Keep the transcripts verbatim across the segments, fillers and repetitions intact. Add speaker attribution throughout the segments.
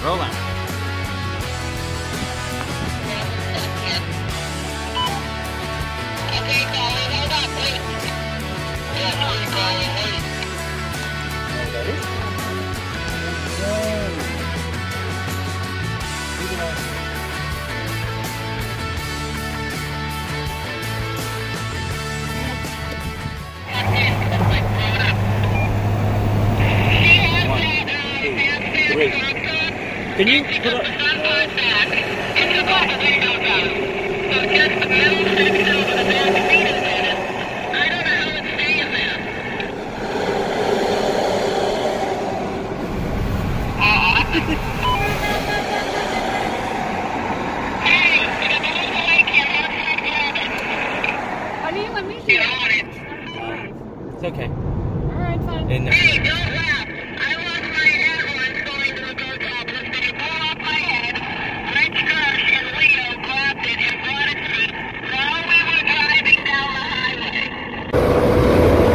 Speaker 1: Roll out.
Speaker 2: Okay, Colin, hold on, wait. Yeah, wait, Colin, wait.
Speaker 1: Wait. Can you put up?
Speaker 2: It's above the window down. So just the middle section of the back seat is in it. I don't know how it's staying there. Uh-uh. Hey, you got the whole lake here. How do you grab it?
Speaker 3: Honey, let me
Speaker 2: Get on it.
Speaker 1: It's okay.
Speaker 3: Alright, fine.
Speaker 1: In there.
Speaker 2: Hey, don't laugh. I lost my hat once going to a go topless. They blew off my head. Rich Gersh and Leo grabbed it and brought it to me while we were driving down the highway.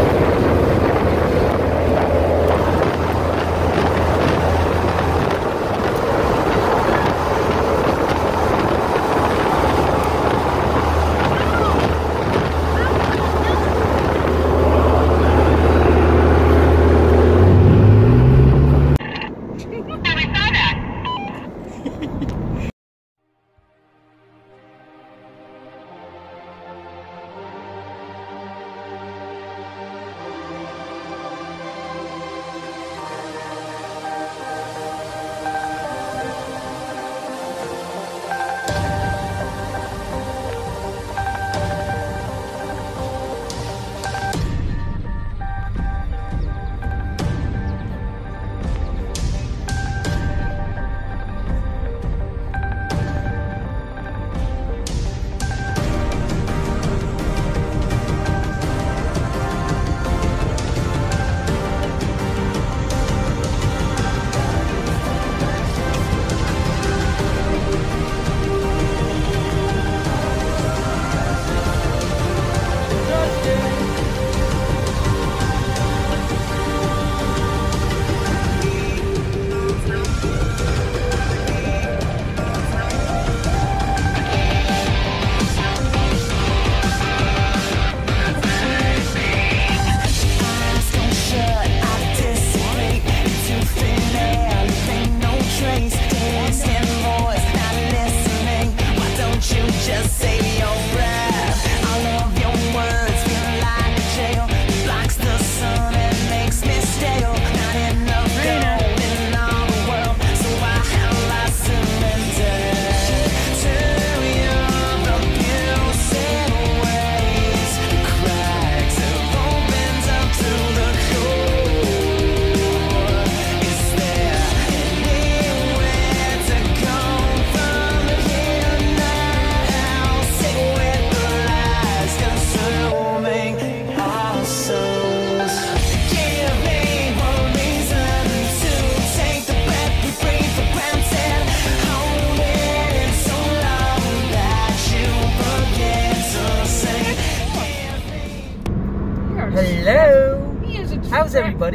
Speaker 1: Hello.
Speaker 3: He is a
Speaker 1: How's everybody?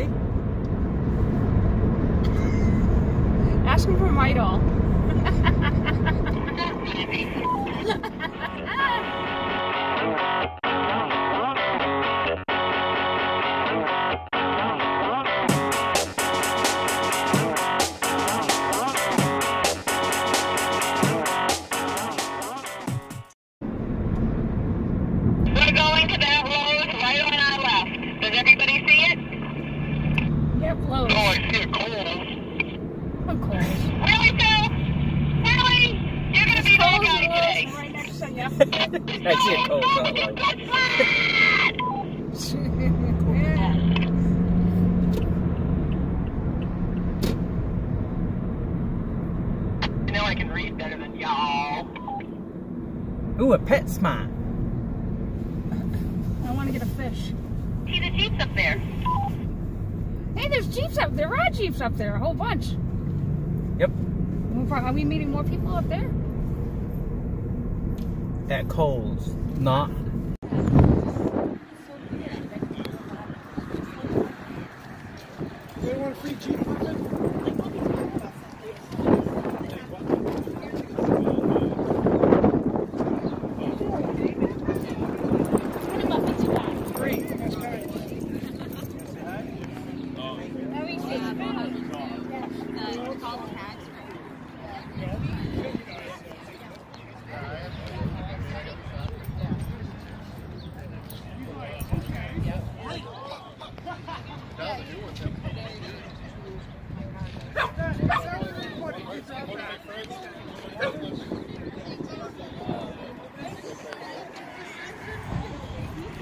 Speaker 3: Ask him for my doll.
Speaker 2: We're going to that road right on our left. Does everybody see it?
Speaker 3: Get close.
Speaker 2: Oh, I see a cold.
Speaker 3: Of course.
Speaker 2: Really, Phil? Really? You're going to be that guy today.
Speaker 3: Right next to you.
Speaker 1: I see a cold outline.
Speaker 2: I know I can read better than y'all.
Speaker 1: Ooh, a pet smart.
Speaker 3: I want to get a fish.
Speaker 2: See the Jeeps up there.
Speaker 3: Hey, there's Jeeps up there. There are Jeeps up there, a whole bunch.
Speaker 1: Yep.
Speaker 3: Are we meeting more people up there?
Speaker 1: At Coles. Not.
Speaker 4: They want a free Jeep with it?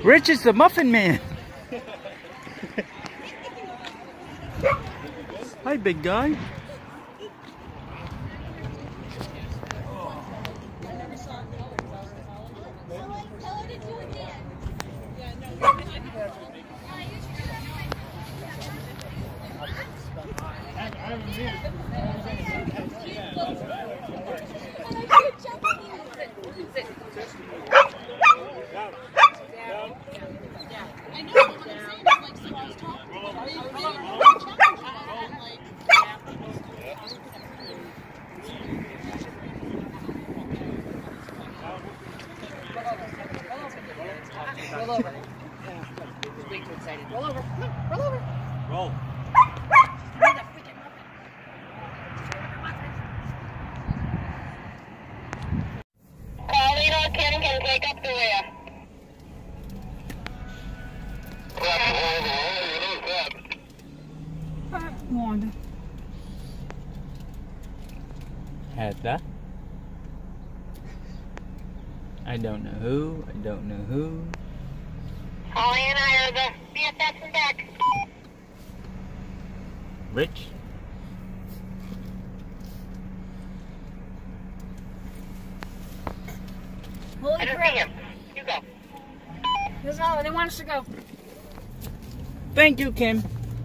Speaker 1: Rich is the Muffin Man. Hi, big guy.
Speaker 3: Roll over. He's way too excited. Roll over. Come on, roll over.
Speaker 1: Roll.
Speaker 2: Pauline or Kim can take up the rear.
Speaker 3: Wanda.
Speaker 1: Had that. I don't know who. I don't know who.
Speaker 2: Holly and I are the B F Fs and back.
Speaker 1: Rich.
Speaker 3: Holy
Speaker 2: I don't see
Speaker 3: crap.
Speaker 2: him. You go.
Speaker 3: That's all. They want us to go.
Speaker 1: Thank you, Kim.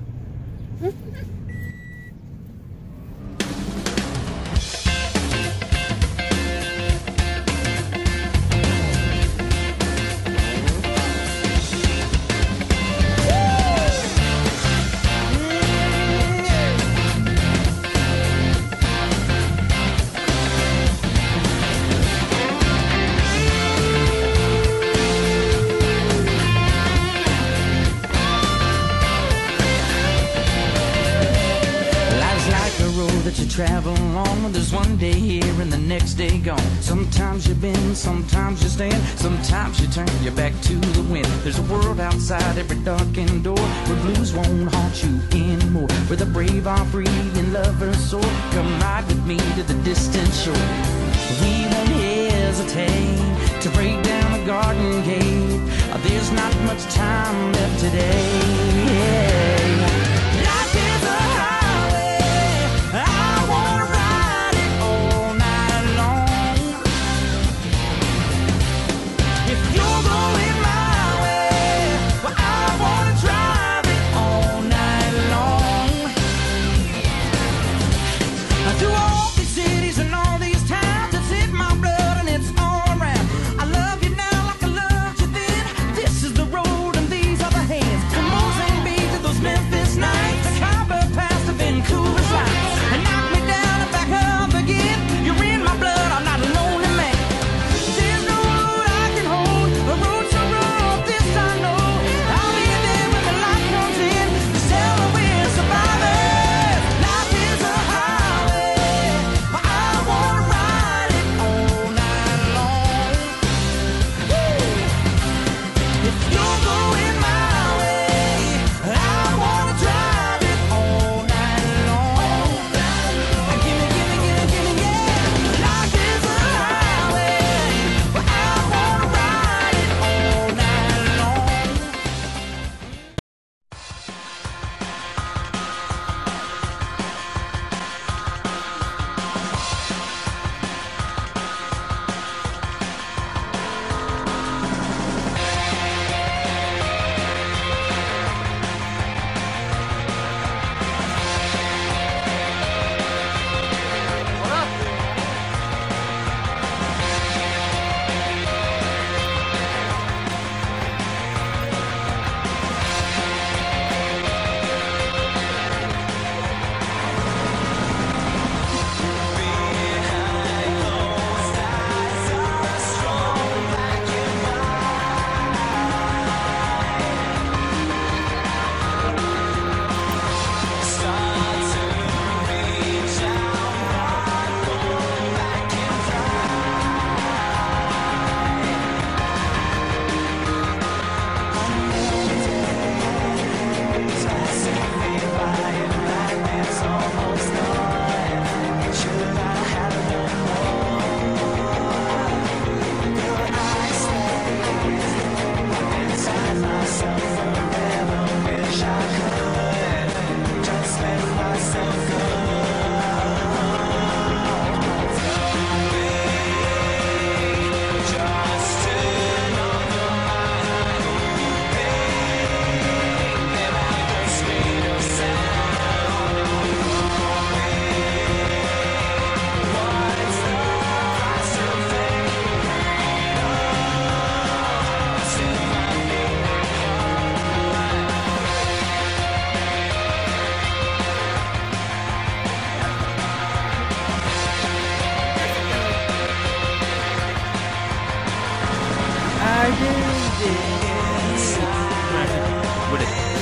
Speaker 4: That you travel on, there's one day here and the next day gone. Sometimes you bend, sometimes you stand, sometimes you turn your back to the wind. There's a world outside every darkened door where blues won't haunt you anymore, where the brave are free and lovers soar. Come ride with me to the distant shore. We won't hesitate to break down a garden gate. There's not much time left today. Yeah. Life is a highway, I wanna ride it all night long. If you're going my way, well, I wanna drive it all night long. Through all these cities and all these towns, it's in my blood and it's all around. I love you now like I loved you then. This is the road and these are the hands. Come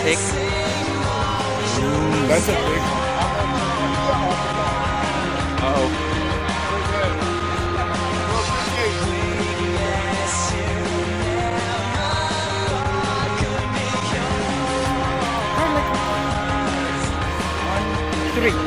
Speaker 1: Six.
Speaker 5: That's a big one.
Speaker 1: Uh-oh.
Speaker 3: Three.